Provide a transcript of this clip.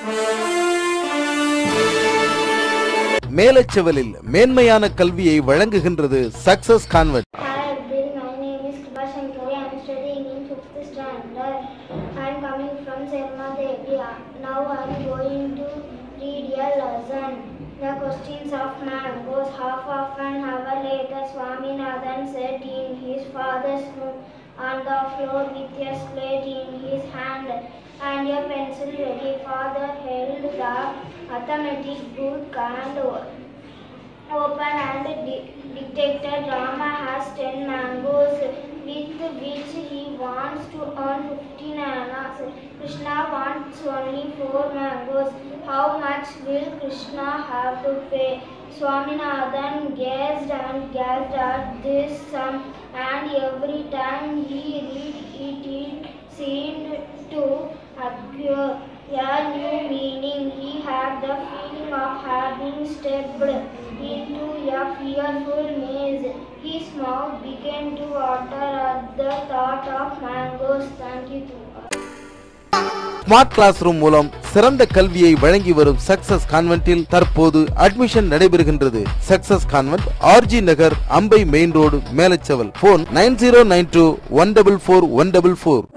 மேலச்செவலில் மேன்மையான கல்வியை வழங்குகின்றது success convent. Hi everyone, my name is Kripa Shankari. I am studying in 5th standard. I am coming from Selma Devi. Now I am going to read a lesson. The questions of man goes half of an hour later. Swaminathan sat in his father's room on the floor with a slate in his hand and a pencil ready. Father held the arithmetic book and open and dictated. Rama has 10 mangoes with which he wants to earn 15 annas. Krishna wants only 4 mangoes. How much will Krishna have to pay? Swaminathan gazed and gazed at this sum, and every time he read it, it seemed to acquire a new meaning. He had the feeling of having stepped into a fearful maze. His mouth began to water at the thought of mangoes. Thank you. Smart class room மூலம் சிறந்த கல்வியை வழங்கி வரும் success கான்வென்ட்டில் தற்போது admission நடைபெறுகின்றது. Success convent, RG நகர், அம்பை main road, Melacheval. Phone 9092144144.